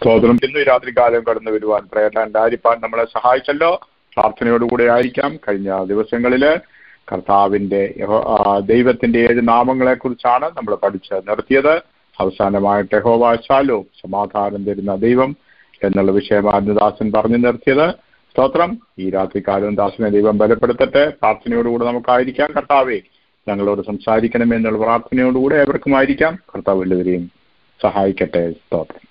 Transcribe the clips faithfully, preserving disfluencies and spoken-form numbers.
സ്തോത്രം. ഇന്ന് ഈ രാത്രികാലം കടന്നു വരുവാൻ പ്രയത്നണ്ടായിരിക്കാൻ നമ്മളെ സഹായിച്ചല്ലോ. പ്രാർത്ഥനയോടുകൂടെ ആയിരിക്കാം. കഴിഞ്ഞ ദിവസങ്ങളില് കർത്താവിന്റെ ദൈവത്തിന്റെ ഏഴ് നാമങ്ങളെ കുറിച്ചാണ് നമ്മൾ പഠിച്ച് നിർത്തിയത്. അവസാനമായിട്ട് യഹോവ ശാലോം, സമാധാനം തരുന്ന ദൈവം എന്നുള്ള വിഷയമായിരുന്നു ദാസൻ പറഞ്ഞു നിർത്തിയത്. സ്തോത്രം. ഈ രാത്രികാലം ദാസനെ ദൈവം ബലപ്പെടുത്തട്ടെ. പ്രാർത്ഥനയോടുകൂടെ നമുക്കായിരിക്കാം. കർത്താവെ ഞങ്ങളോട് സംസാരിക്കണമേ എന്നുള്ള പ്രാർത്ഥനയോടുകൂടെ ഏവർക്കുമായിരിക്കാം. കർത്താവ് എല്ലാവരെയും സഹായിക്കട്ടെ. സ്തോത്രം.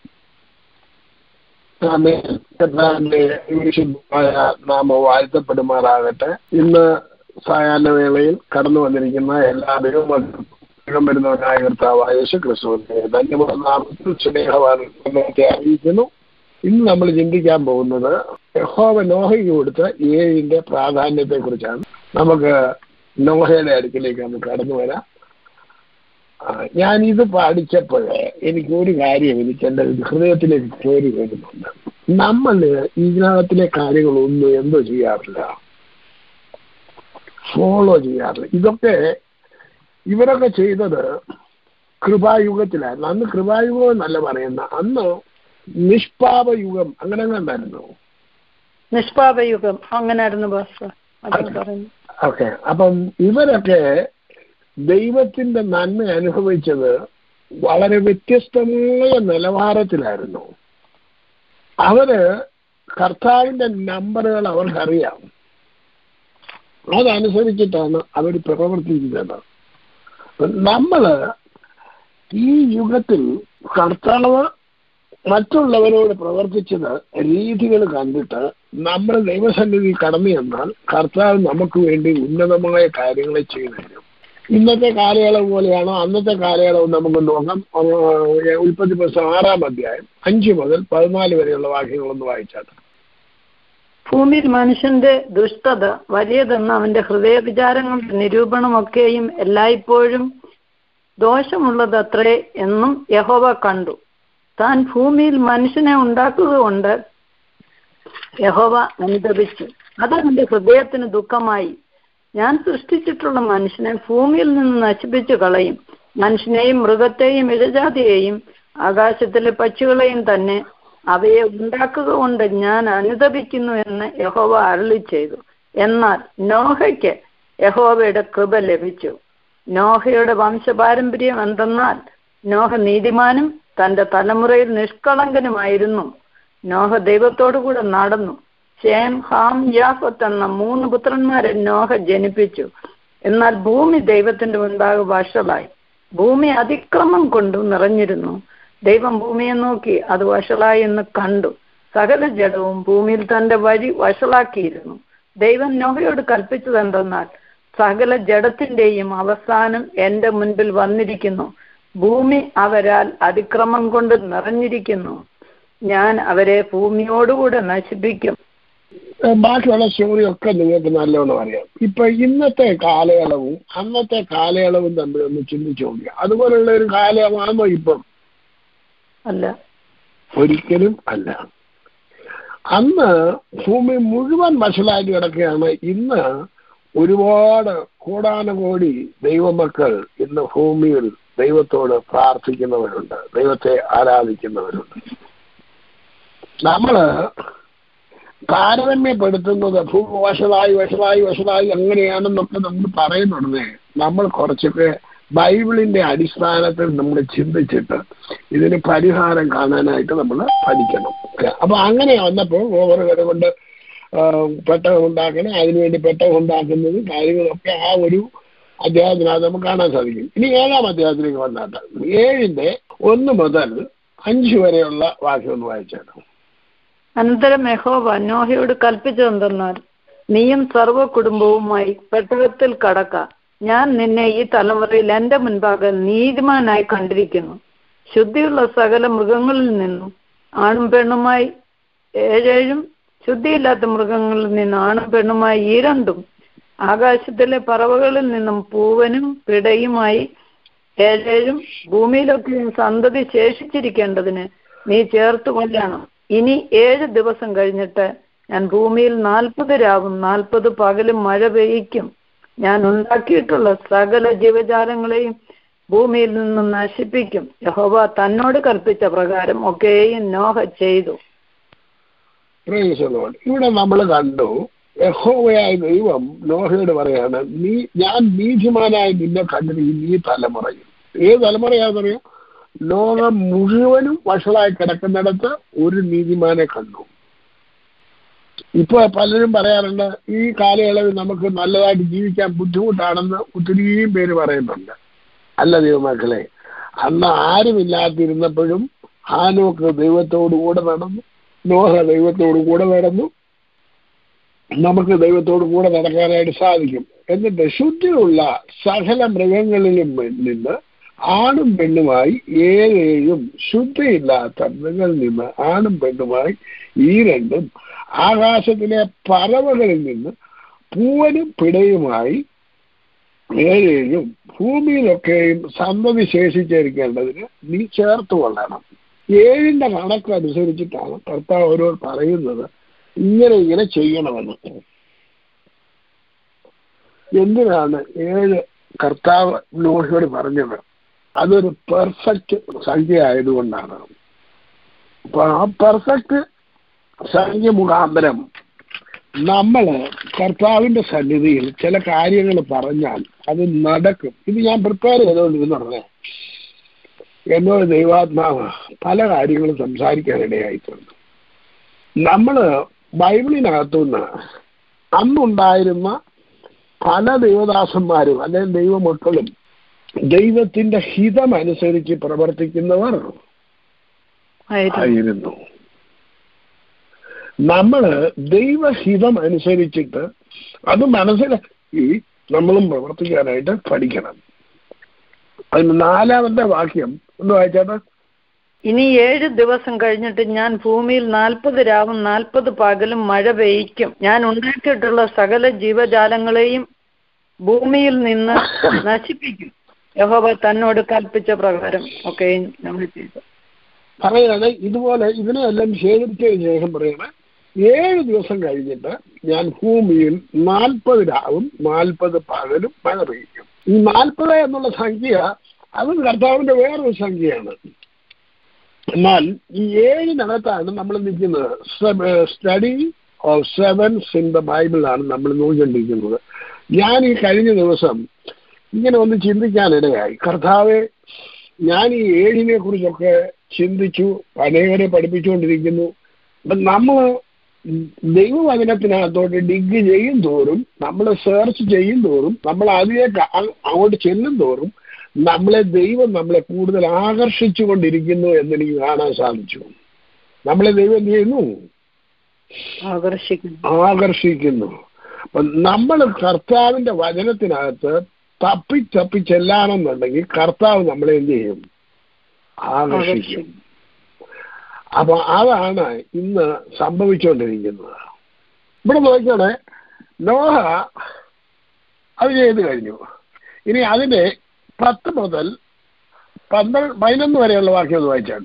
നാമ വാഴ്ത്തപ്പെടുമാറാകട്ടെ. ഇന്ന് സായാഹ്നവേളയിൽ കടന്നു വന്നിരിക്കുന്ന എല്ലാവരും വരുന്നവനായ കർത്താവായ യേശു ക്രിസ്തുവിനെ ധന്യമുള്ള നാമത്തിൽ സ്നേഹവാർത്തയെ അറിയിക്കുന്നു. ഇന്ന് നമ്മൾ ചിന്തിക്കാൻ പോകുന്നത് യഹോവ നോഹയ്ക്ക് കൊടുത്ത ഏഴിന്റെ പ്രാധാന്യത്തെ കുറിച്ചാണ്. നമുക്ക് നോഹയുടെ അടുക്കിലേക്ക് നമുക്ക് കടന്നു വരാം. ഞാൻ ഇത് പഠിച്ചപ്പോഴേ എനിക്ക് ഒരു കാര്യം എനിക്ക് എൻ്റെ ഹൃദയത്തിലേക്ക് കയറി വരുന്നുണ്ട്. നമ്മൾ ഇതിനകത്തിലെ കാര്യങ്ങളൊന്നും എന്തോ ചെയ്യാറില്ല, ഫോളോ ചെയ്യാറില്ല. ഇതൊക്കെ ഇവരൊക്കെ ചെയ്തത് കൃപായുഗത്തിലായിരുന്നു. അന്ന് കൃപായുഗം എന്നല്ല പറയുന്ന, അന്ന് നിഷ്പാപയുഗം അങ്ങനെ കണ്ടായിരുന്നു. നിഷ്പാപയുഗം അങ്ങനായിരുന്നു. ഓക്കെ. അപ്പം ഇവരൊക്കെ ദൈവത്തിന്റെ നന്മ അനുഭവിച്ചത് വളരെ വ്യത്യസ്തമായ നിലവാരത്തിലായിരുന്നു. അവര് കർത്താവിന്റെ നമ്പറുകൾ അവർക്കറിയാം. അതനുസരിച്ചിട്ടാണ് അവർ പ്രവർത്തിക്കുന്നത്. നമ്മള് ഈ യുഗത്തിൽ കർത്താവ് മറ്റുള്ളവരോട് പ്രവർത്തിച്ചത് രീതികൾ കണ്ടിട്ട് നമ്മൾ ദൈവസന്നിധി കടന്നു ചെന്നാൽ കർത്താവ് നമുക്ക് വേണ്ടി ഉന്നതമായ കാര്യങ്ങളെ ചെയ്തു തരും. ഇന്നത്തെ കാലയളവ് പോലെയാണോ അന്നത്തെ കാലയളവ് നമുക്ക് നോക്കാം. ഉൽപ്പത്തി പുസ്തകം ആറാം അധ്യായം അഞ്ചു മുതൽ പതിനാല് വരെയുള്ള വാക്യങ്ങളൊന്ന് വായിച്ചാൽ. ഭൂമിയിൽ മനുഷ്യന്റെ ദുഷ്ടത വലിയതെന്ന് അവന്റെ ഹൃദയ വിചാരങ്ങളുടെ നിരൂപണമൊക്കെയും എല്ലായ്പ്പോഴും ദോഷമുള്ളതത്രേ എന്നും യഹോവ കണ്ടു. താൻ ഭൂമിയിൽ മനുഷ്യനെ ഉണ്ടാക്കുക കൊണ്ട് യഹോവ അനുതപിച്ചു. അത് അവന്റെ ഹൃദയത്തിന് ദുഃഖമായി. ഞാൻ സൃഷ്ടിച്ചിട്ടുള്ള മനുഷ്യനെ ഭൂമിയിൽ നിന്ന് നശിപ്പിച്ചു കളയും. മനുഷ്യനെയും മൃഗത്തെയും ഇഴജാതിയെയും ആകാശത്തിലെ പക്ഷികളെയും തന്നെ അവയെ ഉണ്ടാക്കുക കൊണ്ട് ഞാൻ അനുതപിക്കുന്നു എന്ന് യഹോവ അരുളി ചെയ്തു. എന്നാൽ നോഹയ്ക്ക് യഹോവയുടെ കൃപ ലഭിച്ചു. നോഹയുടെ വംശപാരമ്പര്യം എന്തെന്നാൽ നോഹ നീതിമാനും തന്റെ തലമുറയിൽ നിഷ്കളങ്കനുമായിരുന്നു. നോഹ ദൈവത്തോടു കൂടെ നടന്നു. ശേം, ഹാം, യാഫത്ത് എന്ന മൂന്ന് പുത്രന്മാരെ നോഹ ജനിപ്പിച്ചു. എന്നാൽ ഭൂമി ദൈവത്തിന്റെ മുൻപാകെ വഷളായി. ഭൂമി അതിക്രമം കൊണ്ടു നിറഞ്ഞിരുന്നു. ദൈവം ഭൂമിയെ നോക്കി അത് വഷളായി എന്ന് കണ്ടു. സകല ജഡവും ഭൂമിയിൽ തന്റെ വഴി വഷളാക്കിയിരുന്നു. ദൈവം നോഹയോട് കൽപ്പിച്ചത് എന്തെന്നാൽ, സകല ജഡത്തിന്റെയും അവസാനം എന്റെ മുൻപിൽ വന്നിരിക്കുന്നു. ഭൂമി അവരാൽ അതിക്രമം കൊണ്ട് നിറഞ്ഞിരിക്കുന്നു. ഞാൻ അവരെ ഭൂമിയോടുകൂടെ നശിപ്പിക്കും. ബാക്കിയുള്ള സ്റ്റോറിയൊക്കെ നിങ്ങൾക്ക് നല്ലോണം അറിയാം. ഇപ്പൊ ഇന്നത്തെ കാലയളവും അന്നത്തെ കാലയളവും തമ്മിൽ ഒന്ന് ചിന്തിച്ചു നോക്കുക. അതുപോലുള്ള ഒരു കാലയളവാണോ ഇപ്പം? അല്ല, ഒരിക്കലും അല്ല. അന്ന് ഭൂമി മുഴുവൻ വഷളായി കിടക്കുകയാണ്. ഇന്ന് ഒരുപാട് കോടാനുകോടി ദൈവമക്കൾ ഇന്ന് ഭൂമിയിൽ ദൈവത്തോട് പ്രാർത്ഥിക്കുന്നവരുണ്ട്, ദൈവത്തെ ആരാധിക്കുന്നവരുണ്ട്. നമ്മള് താരതമ്യപ്പെടുത്തുന്നത് ഭൂമി വഷളായി വഷളായി വഷളായി അങ്ങനെയാണെന്നൊക്കെ നമ്മൾ പറയുന്നുണ്ടേ. നമ്മൾ കുറച്ചൊക്കെ ബൈബിളിന്റെ അടിസ്ഥാനത്തിൽ നമ്മൾ ചിന്തിച്ചിട്ട് ഇതിന് പരിഹാരം കാണാനായിട്ട് നമ്മൾ പഠിക്കണം. അപ്പൊ അങ്ങനെ വന്നപ്പോൾ ഓവറുകൾ കൊണ്ട് പെട്ടകം ഉണ്ടാക്കണം, അതിനുവേണ്ടി പെട്ടകം ഉണ്ടാക്കുന്നത് കാര്യങ്ങളൊക്കെ ആ ഒരു അധ്യായത്തിനകത്ത് നമുക്ക് കാണാൻ സാധിക്കും. ഇനി ഏഴാം അധ്യായത്തിലേക്ക് വന്നാട്ട് ഏഴിന്റെ ഒന്ന് മുതൽ അഞ്ച് വരെയുള്ള വാക്യം ഒന്ന് വായിച്ചാണ്. അനന്തരം യഹോവ നോഹയോട് കൽപ്പിച്ചതെന്തെന്നാൽ, നീയും സർവ്വ കുടുംബവുമായി പെട്ടകത്തിൽ കടക്ക. ഞാൻ നിന്നെ ഈ തലമുറയിൽ എന്റെ മുൻപാകെ നീതിമാനായി കണ്ടിരിക്കുന്നു. ശുദ്ധിയുള്ള സകല മൃഗങ്ങളിൽ നിന്നും ആണും പെണ്ണുമായി ഏഴേഴും, ശുദ്ധിയില്ലാത്ത മൃഗങ്ങളിൽ നിന്ന് ആണും പെണ്ണുമായി ഈ രണ്ടും, ആകാശത്തിലെ പറവകളിൽ നിന്നും പൂവനും പിടയുമായി ഏഴേഴും, ഭൂമിയിലൊക്കെ സന്തതി ശേഷിച്ചിരിക്കേണ്ടതിന് നീ ചേർത്ത് കൊല്ലണം. ഇനി ഏഴ് ദിവസം കഴിഞ്ഞിട്ട് ഞാൻ ഭൂമിയിൽ നാൽപ്പത് രാവും നാൽപ്പത് പകലും മഴ പെയ്യിക്കും. ഞാൻ ഉണ്ടാക്കിയിട്ടുള്ള സകല ജീവജാലങ്ങളെയും ഭൂമിയിൽ നിന്നും നശിപ്പിക്കും. യഹോവ തന്നോട് കൽപ്പിച്ച പ്രകാരം ഒക്കെയും നോഹ ചെയ്തു. ഇവിടെ നമ്മൾ കണ്ടു, യഹോവയായ ദൈവം നോഹയോട് പറയാണ്, നീ ഞാൻ നീതിമാനായി നിന്നെ കണ്ടിരിക്കും ഈ തലമുറയിൽ. ഏത് തലമുറയാണെന്നറിയാം? ലോകം മുഴുവനും വഷളായി കിടക്കുന്നിടത്ത് ഒരു നീതിമാനെ കണ്ടു. ഇപ്പൊ പലരും പറയാറുണ്ട്, ഈ കാലയളവിൽ നമുക്ക് നല്ലതായിട്ട് ജീവിക്കാൻ ബുദ്ധിമുട്ടാണെന്ന് ഒത്തിരിയും പേര് പറയുന്നുണ്ട്. അല്ല ദൈവമക്കളെ, അന്ന് ആരുമില്ലാതിരുന്നപ്പോഴും ഹാനോക്ക് ദൈവത്തോടു കൂടെ നടന്നു, നോഹ ദൈവത്തോടു കൂടെ നടന്നു. നമുക്ക് ദൈവത്തോടു കൂടെ നടക്കാനായിട്ട് സാധിക്കും. എന്നിട്ട് ശുദ്ധിയുള്ള സകല മൃഗങ്ങളിലും നിന്ന് ആണും പെണ്ണുമായി ഏഴേഴും, ശുദ്ധിയില്ലാത്ത മൃഗങ്ങളിൽ നിന്ന് ആണും പെണ്ണുമായി ഈ രണ്ടും, ആകാശത്തിലെ പറവകളിൽ നിന്ന് പൂവനും പിടയുമായി ഏഴേഴും, ഭൂമിയിലൊക്കെയും സന്തതി ശേഷിച്ചിരിക്കേണ്ടതിന് നീ ചേർത്ത് കൊള്ളണം. ഏഴിന്റെ കണക്ക് അനുസരിച്ചിട്ടാണ് കർത്താവ് ഓരോട് പറയുന്നത്, ഇങ്ങനെ ഇങ്ങനെ ചെയ്യണമെന്ന്. എന്തിനാണ് ഏഴ് കർത്താവ് നോഹയോട് പറഞ്ഞത്? അതൊരു പെർഫെക്റ്റ് സംഖ്യ ആയതുകൊണ്ടാണ്. അപ്പൊ ആ പെർഫെക്റ്റ് സംഖ്യ മുഖാന്തരം നമ്മള് കർത്താവിന്റെ സന്നിധിയിൽ ചില കാര്യങ്ങൾ പറഞ്ഞാൽ അത് നടക്കും. ഇത് ഞാൻ പ്രിപ്പയർ ചെയ്തുകൊണ്ടിരുന്നു പറഞ്ഞേ, എന്നോട് ദൈവാത്മാവ് പല കാര്യങ്ങളും സംസാരിക്കാനിടയായിട്ടുണ്ട്. നമ്മള് ബൈബിളിനകത്തുനിന്ന് അന്നുണ്ടായിരുന്ന പല ദൈവദാസന്മാരും അല്ലെങ്കിൽ ദൈവമക്കളും ദൈവത്തിന്റെ ഹിതമനുസരിച്ച് പ്രവർത്തിക്കുന്നവർ ആയിരുന്നു. നമ്മള് ദൈവഹിതം അനുസരിച്ചിട്ട് അത് മനസ്സിലാക്കി നമ്മളും പ്രവർത്തിക്കാനായിട്ട് പഠിക്കണം. അതിന് നാലാമത്തെ വാക്യം ഒന്ന് വായിച്ചാട്ടെ. ഇനി ഏഴ് ദിവസം കഴിഞ്ഞിട്ട് ഞാൻ ഭൂമിയിൽ നാൽപ്പത് രാവും നാൽപ്പത് പകലും മഴ പെയ്യ്ക്കും. ഞാൻ ഉണ്ടാക്കിയിട്ടുള്ള സകല ജീവജാലങ്ങളെയും ഭൂമിയിൽ നിന്ന് നശിപ്പിക്കും. യഹോവ തന്നോട് കൽപ്പിച്ച പ്രകാരം ഒക്കെ നമ്മൾ ചെയ്തു. പറയാണ് ഇതുപോലെ ഇതിനെല്ലാം ശേഖരിച്ചതിന് ശേഷം പറയണ ഏഴ് ദിവസം കഴിഞ്ഞിട്ട് ഞാൻ ഭൂമിയിൽ നാൽപ്പത് രാവും നാൽപ്പത് പകലും മഴ പെയ്യും. ഈ നാൽപ്പത് എന്നുള്ള സംഖ്യ അത് കർത്താവിന്റെ വേറൊരു സംഖ്യയാണ്. എന്നാൽ ഈ ഏഴിനകത്താണ് നമ്മൾ നിൽക്കുന്നത്. Study of sevens in the ബൈബിളാണ് നമ്മൾ നോക്കിക്കൊണ്ടിരിക്കുന്നത്. ഞാൻ ഈ കഴിഞ്ഞ ദിവസം ഇങ്ങനെ ഒന്ന് ചിന്തിക്കാനിടയായി. കർത്താവെ, ഞാൻ ഈ ഏഴിനെ കുറിച്ചൊക്കെ ചിന്തിച്ചു, അനേകരെ പഠിപ്പിച്ചുകൊണ്ടിരിക്കുന്നു. അപ്പം നമ്മൾ ദൈവവചനത്തിനകത്തോട്ട് ഡിഗ് ചെയ്യും തോറും, നമ്മൾ സെർച്ച് ചെയ്യും തോറും, നമ്മൾ അതിലേക്ക് അങ്ങോട്ട് ചെല്ലും തോറും നമ്മളെ ദൈവം നമ്മളെ കൂടുതൽ ആകർഷിച്ചു കൊണ്ടിരിക്കുന്നു എന്നെനിക്ക് കാണാൻ സാധിച്ചു. നമ്മളെ ദൈവം എന്ത് ചെയ്യുന്നു? ആകർഷിക്കുന്നു ആകർഷിക്കുന്നു അപ്പൊ നമ്മൾ കർത്താവിന്റെ വചനത്തിനകത്ത് തപ്പി തപ്പി ചെല്ലാണെന്നുണ്ടെങ്കിൽ കർത്താവ് നമ്മളെ എന്ത് ചെയ്യും? ആകർഷിക്കും. അപ്പൊ അതാണ് ഇന്ന് സംഭവിച്ചുകൊണ്ടിരിക്കുന്നത്. ഇവിടെ നോക്കണേ, നോഹ അത് ചെയ്ത് കഴിഞ്ഞു. ഇനി അതിന്റെ പത്ത് മുതൽ പന്ത്രണ്ട് പതിനൊന്ന് വരെയുള്ള വാക്യം ഒന്ന് വായിച്ചാണ്ട.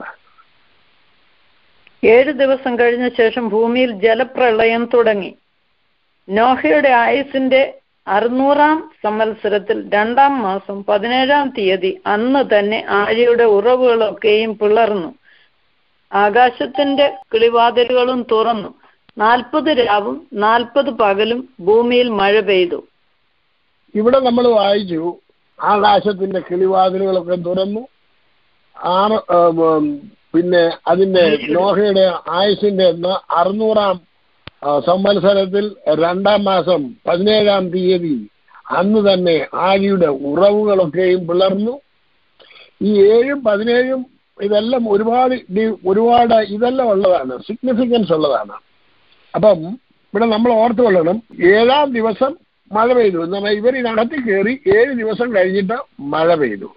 ഏഴ് ദിവസം കഴിഞ്ഞ ശേഷം ഭൂമിയിൽ ജലപ്രളയം തുടങ്ങി. നോഹയുടെ ആയുസിന്റെ അറുന്നൂറാം സംവത്സരത്തിൽ രണ്ടാം മാസം പതിനേഴാം തീയതി അന്ന് തന്നെ ആഴിയുടെ ഉറവുകളൊക്കെയും പിളർന്നു, ആകാശത്തിന്റെ കിളിവാതിലുകളും തുറന്നു. നാൽപ്പത് രാവും നാൽപ്പത് പകലും ഭൂമിയിൽ മഴ പെയ്തു. ഇവിടെ നമ്മൾ വായിച്ചു, ആകാശത്തിന്റെ കിളിവാതിലുകളൊക്കെ തുറന്നു. ആ പിന്നെ അതിന്റെ നോഹയുടെ ആയുസിന്റെ അറുന്നൂറാം സംവത്സരത്തിൽ രണ്ടാം മാസം പതിനേഴാം തീയതി അന്ന് തന്നെ ആഴിയുടെ ഉറവുകളൊക്കെയും പിളർന്നു. ഈ ഏഴും പതിനേഴും ഇതെല്ലാം ഒരുപാട് ഒരുപാട് ഇതെല്ലാം ഉള്ളതാണ്, സിഗ്നിഫിക്കൻസ് ഉള്ളതാണ്. അപ്പം ഇവിടെ നമ്മൾ ഓർത്തു കൊള്ളണം, ഏഴാം ദിവസം മഴ പെയ്തു എന്ന് പറഞ്ഞാൽ ഇവർ ഇതിനകത്ത് കയറി ഏഴ് ദിവസം കഴിഞ്ഞിട്ട് മഴ പെയ്തു.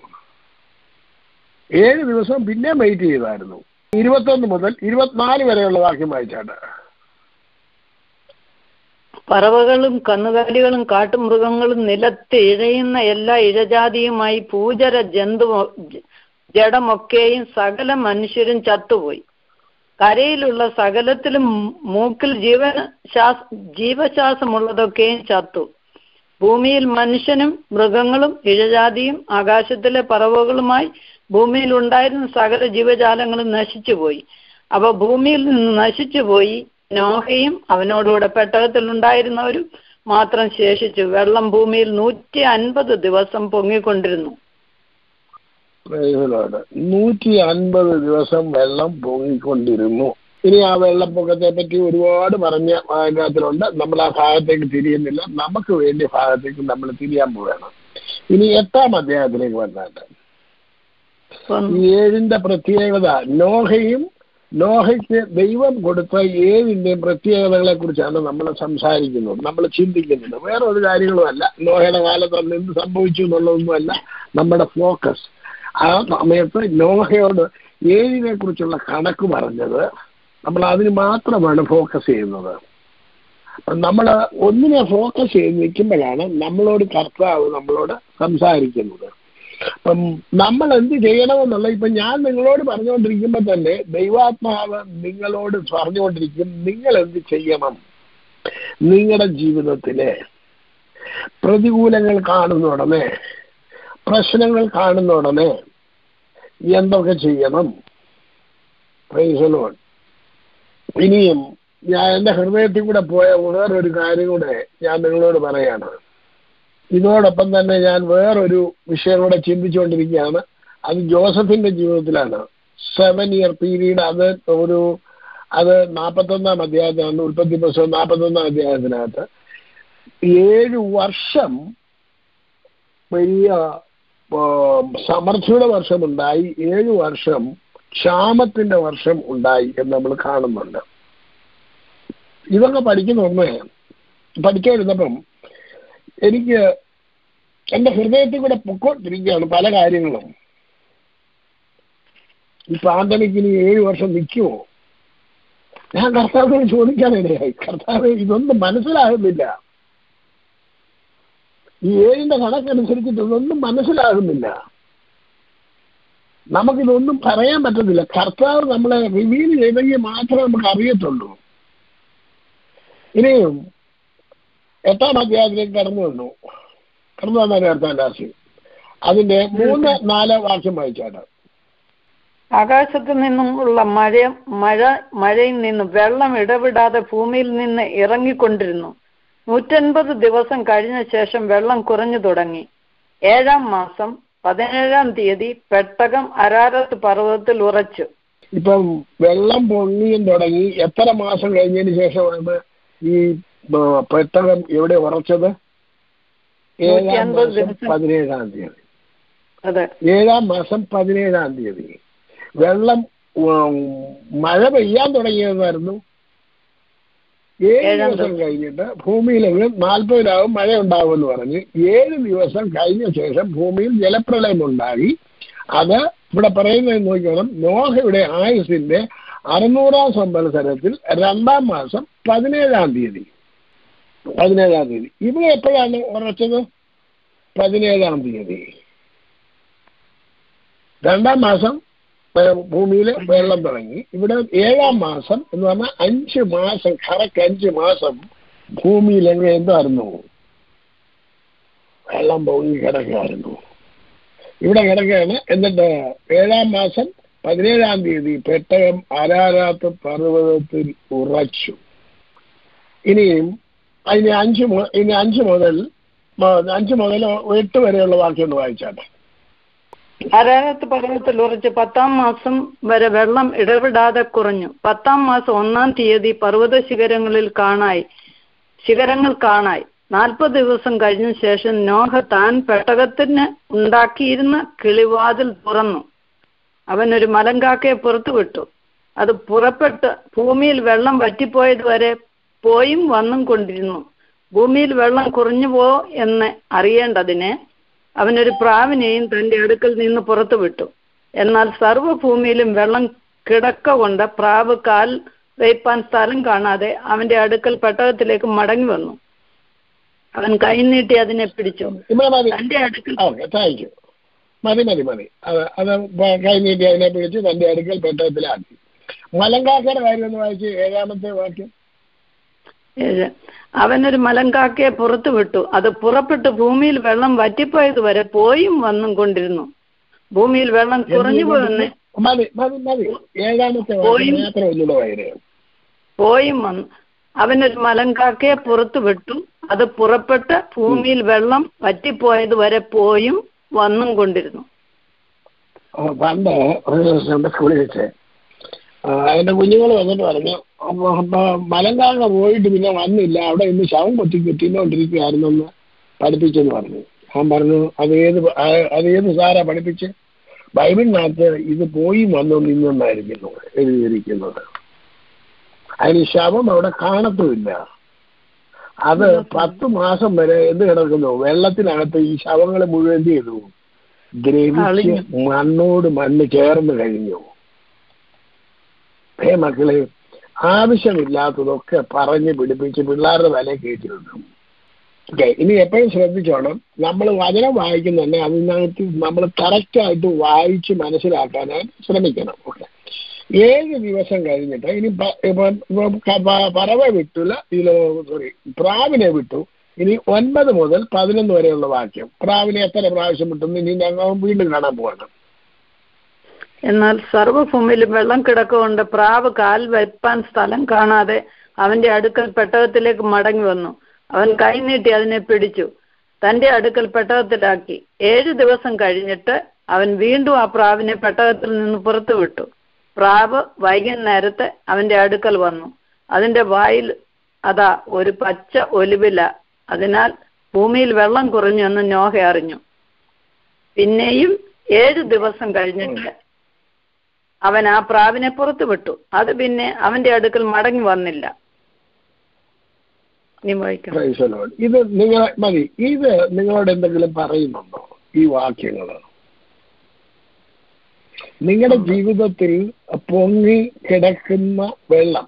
ഏഴ് ദിവസം പിന്നെ വെയിറ്റ് ചെയ്തായിരുന്നു. ഇരുപത്തൊന്ന് മുതൽ ഇരുപത്തിനാല് വരെയുള്ള വാക്യം വായിച്ചാണ്. പറവകളും കന്നുകാലികളും കാട്ടുമൃഗങ്ങളും നിലത്ത് ഇഴയുന്ന എല്ലാ ഇഴജാതിയുമായി ഭൂചര ജന്തു ജഡമൊക്കെയും സകല മനുഷ്യരും ചത്തുപോയി. കരയിലുള്ള സകലത്തിലും മൂക്കിൽ ജീവൻ ശ്വാസ ജീവശ്വാസമുള്ളതൊക്കെയും ചത്തു. ഭൂമിയിൽ മനുഷ്യനും മൃഗങ്ങളും ഇഴജാതിയും ആകാശത്തിലെ പറവകളുമായി ഭൂമിയിൽ ഉണ്ടായിരുന്ന സകല ജീവജാലങ്ങളും നശിച്ചുപോയി. അവ ഭൂമിയിൽ നിന്ന് നശിച്ചുപോയി. നോഹയും അവനോടുകൂടെ പെട്ടകത്തിൽ ഉണ്ടായിരുന്നവരും മാത്രം ശേഷിച്ചു. വെള്ളം ഭൂമിയിൽ നൂറ്റി അൻപത് ദിവസം പൊങ്ങിക്കൊണ്ടിരുന്നു. നൂറ്റി അൻപത് ദിവസം വെള്ളം പൊങ്ങിക്കൊണ്ടിരുന്നു. ഇനി ആ വെള്ളപ്പൊക്കത്തെ പറ്റി ഒരുപാട് പറഞ്ഞ അതിനകത്തിലുണ്ട്. നമ്മൾ ആ ഭാഗത്തേക്ക് തിരിയുന്നില്ല. നമുക്ക് വേണ്ടിയ ഭാഗത്തേക്ക് നമ്മൾ തിരിയാൻ പോവുകയാണ്. ഇനി എട്ടാം അധ്യായത്തിലേക്ക് വന്നിട്ട് ഏഴിന്റെ പ്രത്യേകത, നോഹയും നോഹയ്ക്ക് ദൈവം കൊടുത്ത ഏഴിന്റെയും പ്രത്യേകതകളെ കുറിച്ചാണ് നമ്മൾ സംസാരിക്കുന്നത്, നമ്മൾ ചിന്തിക്കുന്നത്. വേറെ ഒരു കാര്യങ്ങളുമല്ല. നോഹയുടെ കാലത്ത് അന്ന് എന്ത് സംഭവിച്ചു എന്നുള്ളതൊന്നുമല്ല നമ്മുടെ ഫോക്കസ്. ആ സമയത്ത് നോഹയോട് ഏഴിനെ കുറിച്ചുള്ള കണക്ക് പറഞ്ഞത് നമ്മൾ അതിന് മാത്രമാണ് ഫോക്കസ് ചെയ്യുന്നത്. നമ്മൾ ഒന്നിനെ ഫോക്കസ് ചെയ്ത് നിൽക്കുമ്പോഴാണ് നമ്മളോട് കർത്താവ് നമ്മളോട് സംസാരിക്കുന്നത്. അപ്പം നമ്മൾ എന്ത് ചെയ്യണമെന്നുള്ള ഇപ്പം ഞാൻ നിങ്ങളോട് പറഞ്ഞുകൊണ്ടിരിക്കുമ്പോൾ തന്നെ ദൈവാത്മാവ് നിങ്ങളോട് പറഞ്ഞുകൊണ്ടിരിക്കും, നിങ്ങൾ എന്ത് ചെയ്യണം. നിങ്ങളുടെ ജീവിതത്തിലെ പ്രതികൂലങ്ങൾ കാണുന്ന ഉടനെ, പ്രശ്നങ്ങൾ കാണുന്ന ഉടനെ എന്തൊക്കെ ചെയ്യണം. Praise Lord. ഇനിയും ഞാൻ എൻ്റെ ഹൃദയത്തിൽ കൂടെ പോയ വേറൊരു കാര്യം കൂടെ ഞാൻ നിങ്ങളോട് പറയാണ്. ഇതോടൊപ്പം തന്നെ ഞാൻ വേറൊരു വിഷയം കൂടെ ചിന്തിച്ചുകൊണ്ടിരിക്കുകയാണ്. അത് ജോസഫിന്റെ ജീവിതത്തിലാണ്. Seven year period. അത് ഒരു അത് നാൽപ്പത്തൊന്നാം അധ്യായത്തിലാണ്. ഉൽപ്പത്തി പുസ്തകം നാൽപ്പത്തൊന്നാം അധ്യായത്തിനകത്ത് ഏഴു വർഷം വലിയ സമൃദ്ധിയുടെ വർഷമുണ്ടായി, ഏഴു വർഷം ക്ഷാമത്തിന്റെ വർഷം ഉണ്ടായി എന്ന് നമ്മൾ കാണുന്നുണ്ട്. ഇതൊക്കെ പഠിക്കുന്ന ഒന്നേ പഠിക്കാതിരുന്നപ്പം എനിക്ക് എൻ്റെ ഹൃദയത്തിൽ കൂടെ പൊക്കോണ്ടിരിക്കുകയാണ് പല കാര്യങ്ങളും. ഈ പാൻഡമിക്കിന് ഏഴു വർഷം നിൽക്കുമോ? ഞാൻ കർത്താവിനോട് ചോദിക്കാനിടയായി, കർത്താവ് ഇതൊന്നും മനസ്സിലാകുന്നില്ല. ഈ ഏഴിന്റെ കണക്കനുസരിച്ചിട്ട് ഇതൊന്നും മനസ്സിലാകുന്നില്ല. നമുക്കിതൊന്നും പറയാൻ പറ്റത്തില്ല. കർത്താവ് നമ്മളെ റിവീൽ ചെയ്തെങ്കിൽ മാത്രമേ നമുക്ക് അറിയത്തുള്ളൂ. ഇനിയും എട്ടാം അധ്യായത്തിലേക്ക് കടന്നു വന്നു കടന്നു വന്നാൽ കർത്താൻ രാശി അതിന്റെ മൂന്ന് നാല് വാക്യം വായിച്ചാണ്. ആകാശത്തു നിന്നുമുള്ള മഴ മഴ മഴയിൽ നിന്ന് വെള്ളം ഇടവിടാതെ ഭൂമിയിൽ നിന്ന് ഇറങ്ങിക്കൊണ്ടിരുന്നു. നൂറ്റൻപത് ദിവസം കഴിഞ്ഞ ശേഷം വെള്ളം കുറഞ്ഞു തുടങ്ങി. ഏഴാം മാസം പതിനേഴാം തീയതി പെട്ടകം അരാരത്ത് പർവ്വതത്തിൽ ഉറച്ചു. ഇപ്പം വെള്ളം പൊങ്ങിയും തുടങ്ങി. എത്ര മാസം കഴിഞ്ഞതിന് ശേഷമാണ് ഈ പെട്ടകം എവിടെ ഉറച്ചത്? ഏഴാം മാസം പതിനേഴാം തീയതി. അതെ, ഏഴാം മാസം പതിനേഴാം തീയതി വെള്ളം മഴ പെയ്യാൻ തുടങ്ങിയതായിരുന്നു. ഏഴ് ദിവസം കഴിഞ്ഞിട്ട് ഭൂമിയിലെങ്കിലും നാൽപ്പതിനാവും മഴ ഉണ്ടാവുമെന്ന് പറഞ്ഞ് ഏഴ് ദിവസം കഴിഞ്ഞ ശേഷം ഭൂമിയിൽ ജലപ്രളയം ഉണ്ടായി. അത് ഇവിടെ പറയുന്നത് നോക്കണം. നോഹയുടെ ആയുസിന്റെ അറുന്നൂറാം സംവത്സരത്തിൽ രണ്ടാം മാസം പതിനേഴാം തീയതി പതിനേഴാം തീയതി ഇവിടെ എപ്പോഴാണ് ഉറച്ചത്? പതിനേഴാം തീയതി രണ്ടാം മാസം ഭൂമിയിൽ വെള്ളം തുടങ്ങി. ഇവിടെ ഏഴാം മാസം എന്ന് പറഞ്ഞാൽ അഞ്ച് മാസം കറക്റ്റ് അഞ്ച് മാസം ഭൂമിയിൽ എങ്ങനെ എന്തായിരുന്നു? വെള്ളം പൊങ്ങി കിടക്കുകയായിരുന്നു. ഇവിടെ കിടക്കുകയാണ്. എന്നിട്ട് ഏഴാം മാസം പതിനേഴാം തീയതി പെട്ടകം അരാരാത്ത് പർവ്വതത്തിൽ ഉറച്ചു. ഇനിയും അതിന് അഞ്ച് ഇനി അഞ്ച് മുതൽ അഞ്ച് മുതൽ എട്ട് വരെയുള്ള വാക്യം ഒന്ന് വായിച്ചാട്ടെ. അരാരത്ത് പർവ്വതത്തിൽ ഉറച്ച് പത്താം മാസം വരെ വെള്ളം ഇടവിടാതെ കുറഞ്ഞു. പത്താം മാസം ഒന്നാം തീയതി പർവ്വത ശിഖരങ്ങളിൽ കാണായി ശിഖരങ്ങൾ കാണായി. നാൽപ്പത് ദിവസം കഴിഞ്ഞ ശേഷം നോഹ താൻ പെട്ടകത്തിന് ഉണ്ടാക്കിയിരുന്ന കിളിവാതിൽ തുറന്നു. അവൻ ഒരു മലങ്കാക്കയെ പുറത്തു വിട്ടു. അത് പുറപ്പെട്ട് ഭൂമിയിൽ വെള്ളം വറ്റിപ്പോയത് വരെ പോയും വന്നും കൊണ്ടിരുന്നു. ഭൂമിയിൽ വെള്ളം കുറഞ്ഞുപോ എന്ന് അറിയേണ്ടതിന് അവനൊരു പ്രാവിനെയും തന്റെ അടുക്കൽ നിന്ന് പുറത്തു വിട്ടു. എന്നാൽ സർവ്വഭൂമിയിലും വെള്ളം കിടക്ക കൊണ്ട് പ്രാവ് കാൽ വയ്പാൻ സ്ഥലം കാണാതെ അവന്റെ അടുക്കൽ പെട്ടകത്തിലേക്ക് മടങ്ങി വന്നു. അവൻ കൈ നീട്ടി അതിനെ പിടിച്ചു. തന്റെ അടുക്കൽ മതി മതി മതി അത് കൈ നീട്ടി അതിനെ പിടിച്ച് തന്റെ അടുക്കൽ പെട്ടകത്തിലാക്കി. മലങ്കാക്കയുടെ കാര്യം ഒന്ന് വായിച്ച് ഏഴാമത്തെ വാക്യം. ഏഴ് അവനൊരു മലങ്കാക്കയെ പുറത്തു വിട്ടു. അത് പുറപ്പെട്ട് ഭൂമിയിൽ വെള്ളം വറ്റിപ്പോയത് വരെ പോയും വന്നും കൊണ്ടിരുന്നു. ഭൂമിയിൽ വെള്ളം കുറഞ്ഞു പോയെന്ന് പോയും വന്നു. അവനൊരു മലങ്കാക്കയെ പുറത്തു വിട്ടു. അത് പുറപ്പെട്ട് ഭൂമിയിൽ വെള്ളം വറ്റിപ്പോയത് വരെ പോയും വന്നും കൊണ്ടിരുന്നു. പണ്ട് സ്കൂളിൽ വെച്ച് എന്റെ കുഞ്ഞുങ്ങൾ വന്നിട്ട് പറഞ്ഞു, അപ്പൊ മലങ്കാക്ക പോയിട്ട് പിന്നെ വന്നില്ല, അവിടെ ഇന്ന് ശവം കൊത്തി കെട്ടിക്കൊണ്ടിരിക്കുകയായിരുന്നെന്ന് പഠിപ്പിച്ചെന്ന് പറഞ്ഞു. ഞാൻ പറഞ്ഞു, അത് ഏത് അത് ഏത് സാരാ പഠിപ്പിച്ച്? ബൈബിളിനകത്ത് ഇത് പോയി വന്നു നിന്നെന്നായിരിക്കുന്നു എഴുതിയിരിക്കുന്നത്. അതിന് ശവം അവിടെ കാണത്തുമില്ല. അത് പത്ത് മാസം വരെ എന്ത് കിടക്കുന്നു? വെള്ളത്തിനകത്ത് ഈ ശവങ്ങൾ മുഴുവൻ എന്ത് ചെയ്തു? ദ്രവിച്ച് മണ്ണോട് മണ്ണ് ചേർന്ന് കഴിഞ്ഞു. ഏ മക്കളെ, ആവശ്യമില്ലാത്തതൊക്കെ പറഞ്ഞ് പിടിപ്പിച്ച് പിള്ളേരുടെ തലേ കയറ്റി വെക്കും. ഓക്കെ, ഇനി എപ്പോഴും ശ്രദ്ധിച്ചോണം, നമ്മൾ വചനം വായിക്കുന്ന തന്നെ അതിനകത്ത് നമ്മൾ കറക്റ്റായിട്ട് വായിച്ച് മനസ്സിലാക്കാനായിട്ട് ശ്രമിക്കണം. ഓക്കെ, ഏഴ് ദിവസം കഴിഞ്ഞിട്ട് ഇനി പറവ വിട്ടില്ല, ഇതിൽ സോറി പ്രാവിനെ വിട്ടു. ഇനി ഒൻപത് മുതൽ പതിനൊന്ന് വരെയുള്ള വാക്യം. പ്രാവിനെ എത്ര പ്രാവശ്യം വിട്ടുന്നു ഇനി ഞങ്ങൾ വീണ്ടും കാണാൻ പോകണം. എന്നാൽ സർവ്വഭൂമിയിലും വെള്ളം കിടക്കൊണ്ട് പ്രാവ് കാൽ വെപ്പാൻ സ്ഥലം കാണാതെ അവന്റെ അടുക്കൽ പെട്ടകത്തിലേക്ക് മടങ്ങി വന്നു. അവൻ കൈനീട്ടി അതിനെ പിടിച്ചു, തന്റെ അടുക്കൽ പെട്ടകത്തിലാക്കി. ഏഴു ദിവസം കഴിഞ്ഞിട്ട് അവൻ വീണ്ടും ആ പ്രാവിനെ പെട്ടകത്തിൽ നിന്ന് പുറത്തു വിട്ടു. പ്രാവ് വൈകുന്നേരത്ത് അവന്റെ അടുക്കൽ വന്നു. അതിന്റെ വായിൽ അതാ ഒരു പച്ച ഒലിവില. അതിനാൽ ഭൂമിയിൽ വെള്ളം കുറഞ്ഞു എന്ന് നോഹ അറിഞ്ഞു. പിന്നെയും ഏഴു ദിവസം കഴിഞ്ഞിട്ട് അവൻ ആ പ്രാവിനെ പുറത്തു വിട്ടു. അത് പിന്നെ അവന്റെ അടുക്കൽ മടങ്ങി വന്നില്ല. ഇത് നിങ്ങൾ മതി. ഇത് നിങ്ങളോട് എന്തെങ്കിലും പറയുന്നുണ്ടോ ഈ വാക്യങ്ങൾ? നിങ്ങളുടെ ജീവിതത്തിൽ പൊങ്ങി കിടക്കുന്ന വെള്ളം,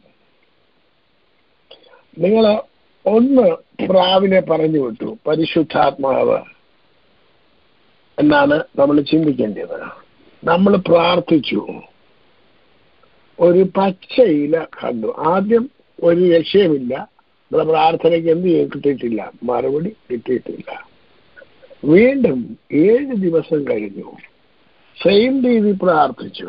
നിങ്ങൾ ഒന്ന് പ്രാവിനെ പറഞ്ഞു വിട്ടു, പരിശുദ്ധാത്മാവ് എന്നാണ് നമ്മൾ ചിന്തിക്കേണ്ടത്. നമ്മൾ പ്രാർത്ഥിച്ചു, ഒരു പച്ചയില കണ്ടു. ആദ്യം ഒരു ലക്ഷ്യമില്ല, നമ്മുടെ പ്രാർത്ഥനയ്ക്ക് എന്ത് കിട്ടിയിട്ടില്ല, മറുപടി കിട്ടിയിട്ടില്ല. വീണ്ടും ഏഴ് ദിവസം കഴിഞ്ഞു, സെയിം രീതി പ്രാർത്ഥിച്ചു,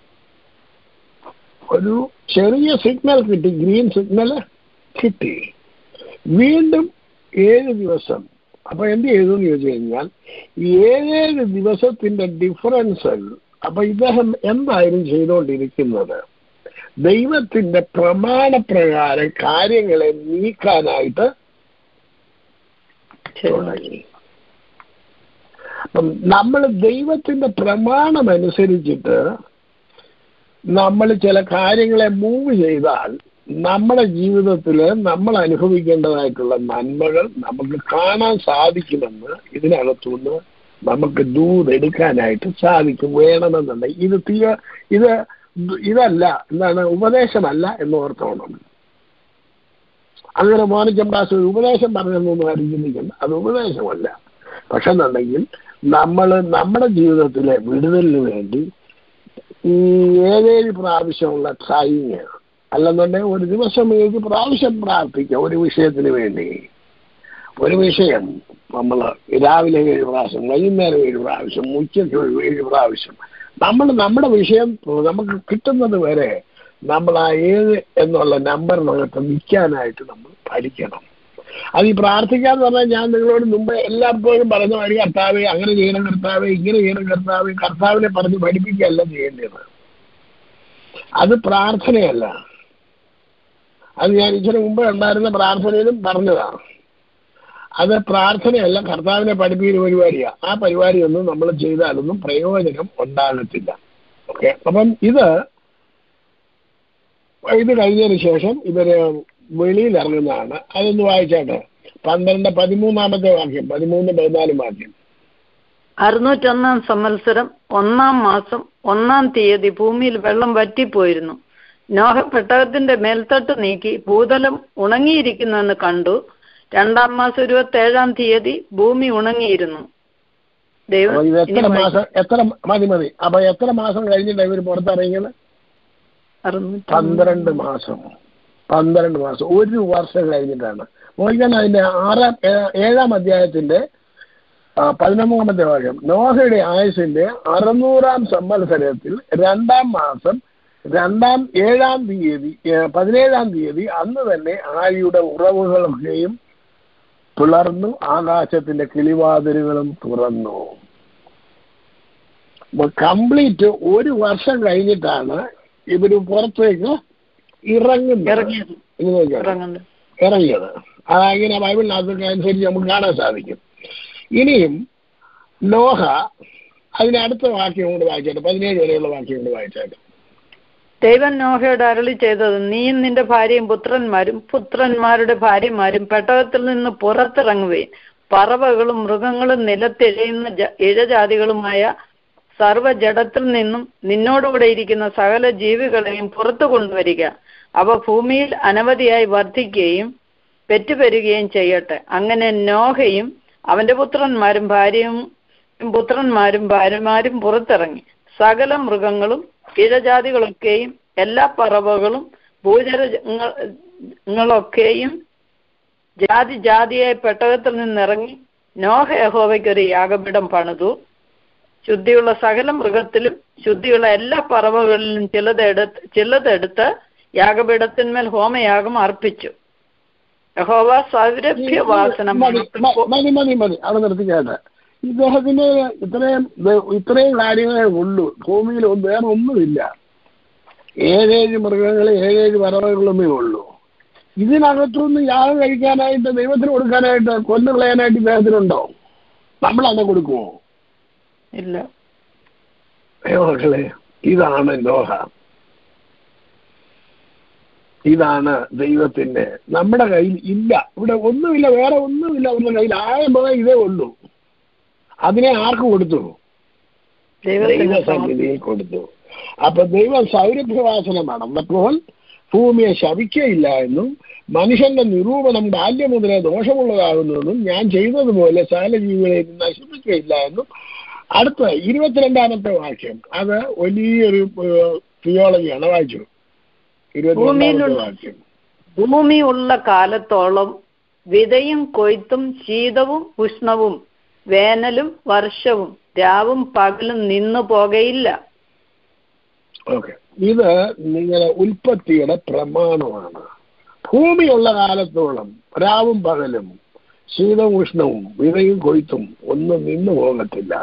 ഒരു ചെറിയ സിഗ്നൽ കിട്ടി, ഗ്രീൻ സിഗ്നൽ കിട്ടി. വീണ്ടും ഏഴ് ദിവസം. അപ്പൊ എന്ത് ചെയ്തു എന്ന് ചോദിച്ചു കഴിഞ്ഞാൽ, ഏഴേഴ് ദിവസത്തിന്റെ ഡിഫറൻസ്. അപ്പൊ ഇദ്ദേഹം എന്തായാലും ചെയ്തുകൊണ്ടിരിക്കുന്നത് ദൈവത്തിന്റെ പ്രമാണപ്രകാരം കാര്യങ്ങളെ നീക്കാനായിട്ട് തുടങ്ങി. അപ്പം നമ്മൾ ദൈവത്തിന്റെ പ്രമാണം അനുസരിച്ചിട്ട് നമ്മൾ ചില കാര്യങ്ങളെ മൂവ് ചെയ്താൽ നമ്മുടെ ജീവിതത്തിൽ നമ്മൾ അനുഭവിക്കേണ്ടതായിട്ടുള്ള നന്മകൾ നമുക്ക് കാണാൻ സാധിക്കുമെന്ന് ഇതിനകത്തുനിന്ന് നമുക്ക് ദൂരെടുക്കാനായിട്ട് സാധിക്കും. വേണമെന്നുണ്ടെങ്കിൽ ഇത് തീയ ഇത് ഇതല്ല എന്താണ് ഉപദേശമല്ല എന്ന് ഓർത്തോണം. അങ്ങനെ മോനച്ചൻ പാസ് ഒരു ഉപദേശം പറഞ്ഞെന്നൊന്നും ആരും ചിന്തിക്കണ്ട, അത് ഉപദേശമല്ല. പക്ഷെ എന്നുണ്ടെങ്കിൽ നമ്മൾ നമ്മുടെ ജീവിതത്തിലെ വിടുതലിന് വേണ്ടി ഈ ഏഴേഴ് പ്രാവശ്യമുള്ള ട്രൈങ്, അല്ലെന്നുണ്ടെങ്കിൽ ഒരു ദിവസം ഏഴ് പ്രാവശ്യം പ്രാർത്ഥിക്കുക ഒരു വിഷയത്തിന് വേണ്ടി. ഒരു വിഷയം നമ്മൾ രാവിലെ ഏഴ് പ്രാവശ്യം, വൈകുന്നേരം ഏഴ് പ്രാവശ്യം, ഉച്ചയ്ക്ക് ഏഴ് പ്രാവശ്യം, നമ്മൾ നമ്മുടെ വിഷയം നമുക്ക് കിട്ടുന്നത് വരെ നമ്മൾ ആ ഏഴ് എന്നുള്ള നമ്പറിനകത്ത് നിൽക്കാനായിട്ട് നമ്മൾ പഠിക്കണം. അത് ഈ പ്രാർത്ഥിക്കാന്ന് പറഞ്ഞാൽ ഞാൻ നിങ്ങളോട് മുമ്പ് എല്ലായ്പ്പോഴും പറഞ്ഞ മാതിരി കർത്താവെ അങ്ങനെ ചെയ്യണം, കർത്താവെ ഇങ്ങനെ ചെയ്യണം, കർത്താവെ കർത്താവിനെ പറഞ്ഞ് പഠിപ്പിക്കുകയല്ല ചെയ്യേണ്ടത്. അത് പ്രാർത്ഥനയല്ല. അത് ഞാൻ ഇച്ചിരി മുമ്പ് ഉണ്ടായിരുന്ന പ്രാർത്ഥനയിലും പറഞ്ഞതാണ്. അത് പ്രാർത്ഥനയല്ല, കർത്താവിനെ പഠിപ്പിക്കുന്ന പരിപാടിയാണ്. ആ പരിപാടിയൊന്നും നമ്മൾ ചെയ്താലൊന്നും പ്രയോജനം ഉണ്ടാകത്തില്ല. ഓക്കെ, അപ്പം ഇത് ഇത് കഴിഞ്ഞതിന് ശേഷം ഇവര് വെളിയിൽ ഇറങ്ങുന്നതാണ്. അതൊന്ന് വായിച്ചാട്ടെ. പന്ത്രണ്ട് പതിമൂന്നാമത്തെ വാക്യം, പതിമൂന്ന് പതിനാലും വാക്യം. അറുന്നൂറ്റൊന്നാം സംവത്സരം ഒന്നാം മാസം ഒന്നാം തീയതി ഭൂമിയിൽ വെള്ളം വറ്റിപ്പോയിരുന്നു. നോഹ പെട്ടകത്തിന്റെ മേൽത്തട്ട് നീക്കി ഭൂതലം ഉണങ്ങിയിരിക്കുന്നുവെന്ന് കണ്ടു. രണ്ടാം മാസം ഇരുപത്തി ഏഴാം തീയതി ഭൂമി ഉണങ്ങിയിരുന്നു. ദൈവം എത്ര മാസം എത്ര മതി മതി അപ്പൊ എത്ര മാസം കഴിഞ്ഞിട്ടാണ് ഇവർ പുറത്തിറങ്ങിയത്? പന്ത്രണ്ട് മാസം പന്ത്രണ്ട് മാസം ഒരു വർഷം കഴിഞ്ഞിട്ടാണ്. നോക്കിക്കാൻ അതിന്റെ ആറാം ഏഴാം അധ്യായത്തിന്റെ പതിനൊന്നാമത്തെ വാക്യം. നോഹയുടെ ആയുസിന്റെ അറുന്നൂറാം സംവത്സരത്തിൽ രണ്ടാം മാസം രണ്ടാം ഏഴാം തീയതി പതിനേഴാം തീയതി അന്ന് തന്നെ ആഴിയുടെ ഉറവുകളൊക്കെയും പിളർന്നു, ആകാശത്തിന്റെ കിളിവാതിലുകളും തുറന്നു. കംപ്ലീറ്റ് ഒരു വർഷം കഴിഞ്ഞിട്ടാണ് ഇവര് പുറത്തേക്ക് ഇറങ്ങുന്നത് ഇറങ്ങിയത്. അതങ്ങനെ ബൈബിളിനകത്തൊക്കെ അനുസരിച്ച് നമുക്ക് കാണാൻ സാധിക്കും. ഇനിയും നോഹ അതിന് അടുത്ത വാക്യം കൊണ്ട് വായിച്ചായിട്ട് പതിനേഴ് വരെയുള്ള വാക്യം കൊണ്ട് വായിച്ചായിട്ട്. ദൈവം നോഹയോട് അരുളി ചെയ്തത്, നീയും നിന്റെ ഭാര്യയും പുത്രന്മാരും പുത്രന്മാരുടെ ഭാര്യമാരും പെട്ടകത്തിൽ നിന്ന് പുറത്തിറങ്ങുകയും പറവകളും മൃഗങ്ങളും നിലത്തെഴയുന്ന ഇഴജാതികളുമായ സർവ്വജഡത്തിൽ നിന്നും നിന്നോടുകൂടെ ഇരിക്കുന്ന സകല ജീവികളെയും പുറത്തു കൊണ്ടുവരിക. അവ ഭൂമിയിൽ അനവധിയായി വർദ്ധിക്കുകയും പെറ്റുപെരുകയും ചെയ്യട്ടെ. അങ്ങനെ നോഹയും അവന്റെ പുത്രന്മാരും ഭാര്യയും പുത്രന്മാരും ഭാര്യമാരും പുറത്തിറങ്ങി. സകല മൃഗങ്ങളും ഇഴജാതികളൊക്കെയും എല്ലാ പറവകളും ഭൂചരങ്ങളൊക്കെയും ജാതി ജാതിയായി പെട്ടകത്തിൽ നിന്നിറങ്ങി നോഹ യഹോവയ്ക്കൊരു യാഗപീഠം പണിതു. ശുദ്ധിയുള്ള സകല മൃഗത്തിലും ശുദ്ധിയുള്ള എല്ലാ പറവകളിലും ചിലതെടുത്ത് ചിലതെടുത്ത് യാഗപീഠത്തിന്മേൽ ഹോമയാഗം അർപ്പിച്ചു. യഹോവ സൗരഭ്യവാസനം മതി മതി മതി അവിടെ നിർത്തിക്കാട്ടെ. ഇദ്ദേഹത്തിന് ഇത്രയും ഇത്രയും കാര്യങ്ങളേ ഉള്ളൂ. ഭൂമിയിൽ വേറെ ഒന്നുമില്ല. ഏഴേഴ് മൃഗങ്ങളെ ഏഴേഴ് പറവകളൊന്നേ ഉള്ളൂ. ഇതിനകത്തൊന്നും യാഗം കഴിക്കാനായിട്ട് ദൈവത്തിന് കൊടുക്കാനായിട്ട് കൊന്നുകളയാനായിട്ട് ഇദ്ദേഹത്തിനുണ്ടോ? നമ്മളങ്ങനെ കൊടുക്കുമോ? ഇല്ല. മക്കളെ, ഇതാണ് നോഹ, ഇതാണ് ദൈവത്തിന്റെ. നമ്മുടെ കയ്യിൽ ഇല്ല, ഇവിടെ ഒന്നുമില്ല, വേറെ ഒന്നുമില്ല. അവരുടെ കയ്യിൽ ആയപ്പോൾ ഇതേ ഉള്ളൂ. അതിനെ ആർക്ക് കൊടുത്തു? ദൈവസന്നിധിയിൽ കൊടുത്തു. അപ്പൊ ദൈവം സൗരഭ്യവാസനം നടന്നപ്പോൾ ഭൂമിയെ ശപിക്കയില്ല എന്നും മനുഷ്യന്റെ നിരൂപണം ബാല്യം മുതലേ ദോഷമുള്ളതാകുന്നതെന്നും ഞാൻ ചെയ്തതുപോലെ സകല ജീവികളെ നശിപ്പിക്കയില്ല എന്നും. അടുത്ത ഇരുപത്തിരണ്ടാമത്തെ വാക്യം, അത് വലിയൊരു തിയോളജിയാണ്. വായിച്ചു. ഇരുപത്തിരണ്ടാമത്തെ വാക്യം. ഭൂമി ഉള്ള കാലത്തോളം വിതയും കൊയ്ത്തും ശീതവും ഉഷ്ണവും വേനലും വർഷവും രാവും പകലും നിന്നു പോകയില്ല. ഓക്കെ, ഇത് നിങ്ങളെ ഉൽപ്പത്തിയുടെ പ്രമാണമാണ്. ഭൂമിയുള്ള കാലത്തോളം രാവും പകലും ശീതവും ഉഷ്ണവും വിതയും കൊയ്ത്തും ഒന്നും നിന്നു പോകത്തില്ല.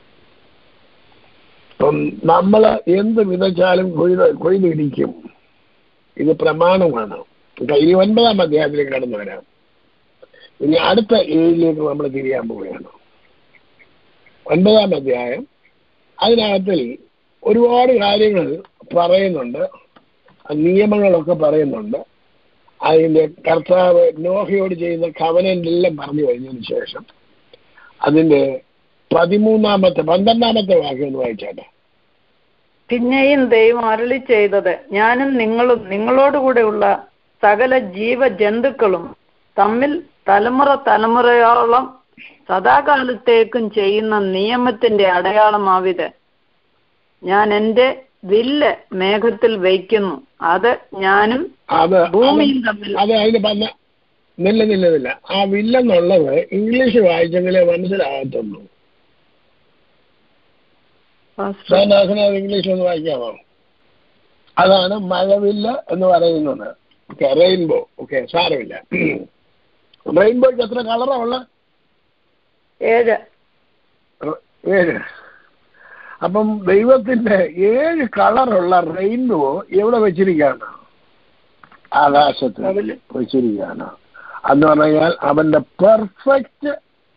ഇപ്പം നമ്മൾ എന്ത് വിതച്ചാലും കൊയ്ത് കൊയ്തിരിക്കും. ഇത് പ്രമാണമാണ്. ഇനി ഒൻപതാം അധ്യായത്തിലേക്ക് കടന്നു വരാം. ഇനി അടുത്ത ഏഴിലേക്ക് നമ്മൾ തിരിയാൻ പോവുകയാണ്. ഒൻപതാം അധ്യായം, അതിനകത്തിൽ ഒരുപാട് കാര്യങ്ങൾ പറയുന്നുണ്ട്, നിയമങ്ങളൊക്കെ പറയുന്നുണ്ട്. അതിൻ്റെ കർത്താവ് നോഹയോട് ചെയ്യുന്ന കവനന്റെല്ലാം പറഞ്ഞു കഴിഞ്ഞതിന് ശേഷം അതിൻ്റെ പതിമൂന്നാമത്തെ പന്ത്രണ്ടാമത്തെ വാക്യം ഒന്ന് വായിച്ചാട്ടെ. പിന്നെയും ദൈവം അരുളി ചെയ്തത്, ഞാനും നിങ്ങളും നിങ്ങളോടുകൂടെയുള്ള സകല ജീവജന്തുക്കളും തമ്മിൽ തലമുറ തലമുറയോളം സദാകാലത്തേക്കും ചെയ്യുന്ന നിയമത്തിന്റെ അടയാളമാവിത്. ഞാൻ എൻ്റെ വില്ല് മേഘത്തിൽ വയ്ക്കുന്നു, അത് ഞാനും ഭൂമിയും തമ്മിൽ. അത് അതിന് പറഞ്ഞ നില്ല നില്ല നില്ല ആ വില്ലെന്നുള്ളത് ഇംഗ്ലീഷ് വായിച്ചെങ്കിലേ മനസ്സിലാകത്തുള്ളൂ. ഇംഗ്ലീഷ് ഒന്ന് വായിക്കാമോ? അതാണ് മഴവില്ല് എന്ന് പറയുന്നത്. Okay, rainbow. ഓക്കെ, സാരമില്ല. റെയിൻബോയ്ക്ക് എത്ര കളറാ ഉള്ളത്? ഏഴ്. ഏഴ്. അപ്പം ദൈവത്തിന്റെ ഏഴ് കളറുള്ള റെയിൻബോ എവിടെ വെച്ചിരിക്കുകയാണ്? ആകാശത്ത് വെച്ചിരിക്കുകയാണ്. എന്ന് പറഞ്ഞാൽ അവന്റെ പെർഫെക്റ്റ്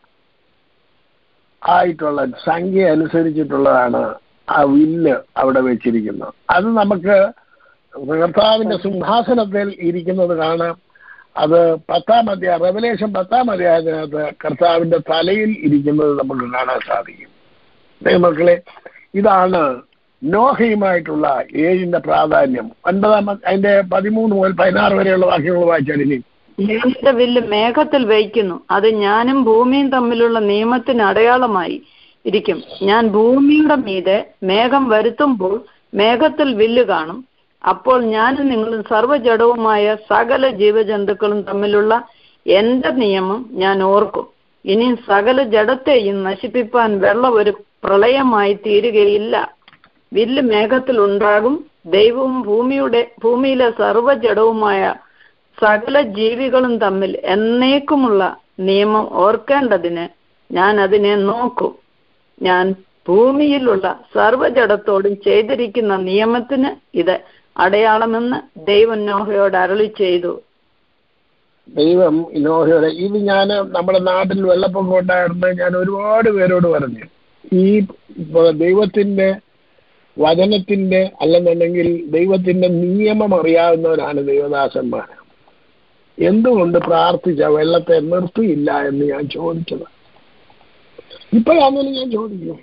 ആയിട്ടുള്ള സംഖ്യ അനുസരിച്ചിട്ടുള്ളതാണ് ആ വില്ല് അവിടെ വെച്ചിരിക്കുന്നത്. അത് നമുക്ക് കർത്താവിന്റെ സിംഹാസനത്തിൽ ഇരിക്കുന്നത് കാണാം. അത് പത്താം അധ്യായം, റെവലേഷൻ പത്താം അധ്യായത്തിനകത്ത് കർത്താവിന്റെ തലയിൽ ഇരിക്കുന്നത് നമുക്ക് കാണാൻ സാധിക്കും. മക്കളെ, ഇതാണ് നോഹയുമായിട്ടുള്ള ഏഴിന്റെ പ്രാധാന്യം. ഒൻപതാം അതിന്റെ പതിമൂന്ന് മുതൽ പതിനാറ് വരെയുള്ള വാക്യങ്ങൾ വായിച്ചാൽ ഇനി. ഞാനെന്റെ വില്ല് മേഘത്തിൽ വയ്ക്കുന്നു, അത് ഞാനും ഭൂമിയും തമ്മിലുള്ള നിയമത്തിന് അടയാളമായി ഇരിക്കും. ഞാൻ ഭൂമിയുടെ മീതെ മേഘം വരുത്തുമ്പോൾ മേഘത്തിൽ വില്ല് കാണും. അപ്പോൾ ഞാനും നിങ്ങളും സർവ്വജഡവുമായ സകല ജീവജന്തുക്കളും തമ്മിലുള്ള എന്റെ നിയമം ഞാൻ ഓർക്കും. ഇനി സകല ജഡത്തെയും നശിപ്പിപ്പാൻ വെള്ളം ഒരു പ്രളയമായി തീരുകയില്ല. വില്ല് മേഘത്തിൽ ഉണ്ടാകും. ദൈവവും ഭൂമിയുടെ ഭൂമിയിലെ സർവ്വജഡവുമായ സകല ജീവികളും തമ്മിൽ എന്നേക്കുമുള്ള നിയമം ഓർക്കേണ്ടതിന് ഞാൻ അതിനെ നോക്കും. ഞാൻ ഭൂമിയിലുള്ള സർവ്വജഡത്തോടും ചെയ്തിരിക്കുന്ന നിയമത്തിന് ഇത് അടയാളമെന്ന് ദൈവം നോഹയോട് അരുളി ചെയ്തു. ദൈവം നോഹയോട്, ഇത് ഞാൻ നമ്മുടെ നാട്ടിൽ വെള്ളപ്പൊക്കം ഉണ്ടായിരുന്നു, ഞാൻ ഒരുപാട് പേരോട് പറഞ്ഞു, ഈ ദൈവത്തിന്റെ വചനത്തിന്റെ അല്ലെന്നുണ്ടെങ്കിൽ ദൈവത്തിന്റെ നിയമം അറിയാവുന്നവരാണ് ദൈവദാസന്മാർ. എന്തുകൊണ്ട് പ്രാർത്ഥിച്ച വെള്ളത്തെ നിർത്തിയില്ല എന്ന് ഞാൻ ചോദിച്ചത്. ഇപ്പോഴാണെങ്കിലും ഞാൻ ചോദിക്കും.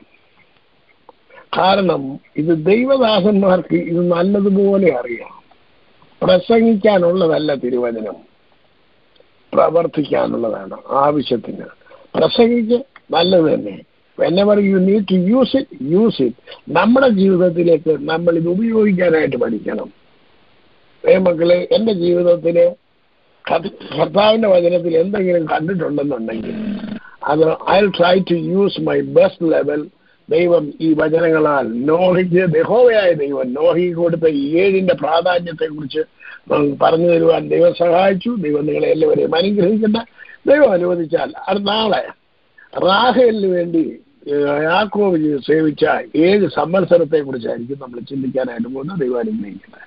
കാരണം ഇത് ദൈവദാസന്മാർക്ക് ഇത് നല്ലതുപോലെ അറിയാം. പ്രസംഗിക്കാനുള്ളതല്ല തിരുവചനം, പ്രവർത്തിക്കാനുള്ളതാണ്. ആവശ്യത്തിന് പ്രസംഗിച്ച് നല്ലത് തന്നെ. whenever you need to use it, use it. നമ്മുടെ ജീവിതത്തിലേക്ക് നമ്മൾ ഇത് ഉപയോഗിക്കാനായിട്ട് പഠിക്കണം. ഏ മക്കളെ, എൻ്റെ ജീവിതത്തില് കർത്താവിന്റെ വചനത്തിൽ എന്തെങ്കിലും കണ്ടിട്ടുണ്ടെന്നുണ്ടെങ്കിൽ അത് I try to use my best level. ദൈവം ഈ വചനങ്ങളാൽ നോഹിക്ക്, യഹോവയായ ദൈവം നോഹിക്ക് കൊടുത്ത ഏഴിന്റെ പ്രാധാന്യത്തെ കുറിച്ച് പറഞ്ഞു തരുവാൻ ദൈവം സഹായിച്ചു. ദൈവം നിങ്ങളെ എല്ലാവരെയും അനുഗ്രഹിക്കട്ടെ. ദൈവം അനുവദിച്ചാൽ അത് നാളെ റാഹേലിന് വേണ്ടി യാക്കോബ് സേവിച്ച ഏഴ് സംവത്സരത്തെ കുറിച്ചായിരിക്കും നമ്മൾ ചിന്തിക്കാനായിട്ട് പോകുന്നത്. ദൈവം അനുഗ്രഹിക്കട്ടെ.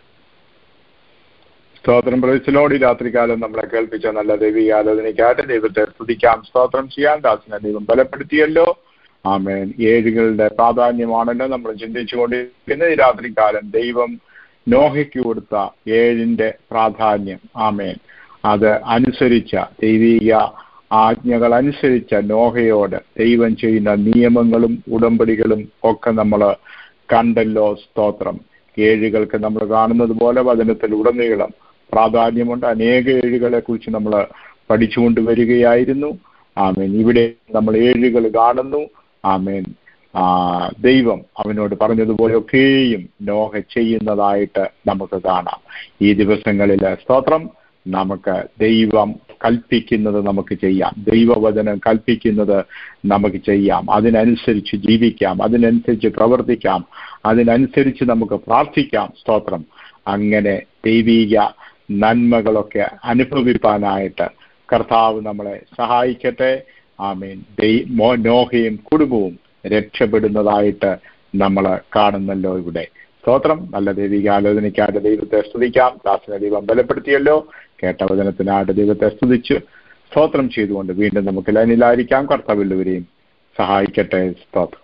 സ്തോത്രം. പ്രൈസിലോട് രാത്രികാലം നമ്മളെ കേൾപ്പിച്ച നല്ല ദൈവിക ആലോചനയ്ക്കായിട്ട് ദൈവത്തെ സ്തുതിക്കാം, സ്തോത്രം ചെയ്യാൻ. ദാസനെ ദൈവം ബലപ്പെടുത്തിയല്ലോ. ആമേൻ. ഏഴുകളുടെ പ്രാധാന്യമാണല്ലോ നമ്മൾ ചിന്തിച്ചുകൊണ്ടിരിക്കുന്ന ഈ രാത്രികാലം. ദൈവം നോഹയ്ക്ക് കൊടുത്ത ഏഴിന്റെ പ്രാധാന്യം, ആമേൻ, അത് അനുസരിച്ച ദൈവിക ആജ്ഞകൾ അനുസരിച്ച നോഹയോട് ദൈവം ചെയ്യുന്ന നിയമങ്ങളും ഉടമ്പടികളും ഒക്കെ നമ്മൾ കണ്ടല്ലോ. സ്തോത്രം. ഏഴുകൾക്ക് നമ്മൾ കാണുന്നത് പോലെ വചനത്തിൽ ഉടനീളം പ്രാധാന്യമുണ്ട്. അനേക ഏഴുകളെ കുറിച്ച് നമ്മൾ പഠിച്ചുകൊണ്ട് വരികയായിരുന്നു. ആമേൻ. ഇവിടെ നമ്മൾ ഏഴുകൾ കാണുന്നു. ആമേൻ. ആ ദൈവം അവനോട് പറഞ്ഞതുപോലെയൊക്കെയും നോഹ ചെയ്യുന്നതായിട്ട് നമുക്ക് കാണാം. ഈ ദിവസങ്ങളിൽ സ്തോത്രം നമുക്ക് ദൈവം കൽപ്പിക്കുന്നത് നമുക്ക് ചെയ്യാം. ദൈവവചനം കൽപ്പിക്കുന്നത് നമുക്ക് ചെയ്യാം. അതിനനുസരിച്ച് ജീവിക്കാം, അതിനനുസരിച്ച് പ്രവർത്തിക്കാം, അതിനനുസരിച്ച് നമുക്ക് പ്രാർത്ഥിക്കാം. സ്തോത്രം. അങ്ങനെ ദൈവീക നന്മകളൊക്കെ അനുഭവിപ്പാനായിട്ട് കർത്താവ് നമ്മളെ സഹായിക്കട്ടെ. ആമേൻ. നോഹയും കുടുംബവും രക്ഷപ്പെടുന്നതായിട്ട് നമ്മൾ കാണുന്നല്ലോ ഇവിടെ. സ്തോത്രം. നല്ല ദൈവിക ആലോചനയ്ക്കായിട്ട് ദൈവത്തെ സ്തുതിക്കാം. ദാസനെ ദൈവം ബലപ്പെടുത്തിയല്ലോ. കേട്ട വചനത്തിനായിട്ട് ദൈവത്തെ സ്തുതിച്ച് സ്തോത്രം ചെയ്തുകൊണ്ട് വീണ്ടും നമുക്ക് ലൈനിലായിരിക്കാം. കർത്താവ് എല്ലാവരെയും സഹായിക്കട്ടെ. സ്തോത്രം.